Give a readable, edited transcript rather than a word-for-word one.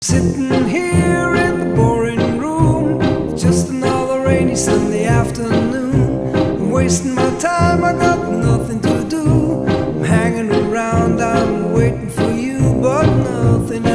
Sitting here in the boring room, just another rainy Sunday afternoon. I'm wasting my time, I got nothing to do. I'm hanging around, I'm waiting for you, but nothing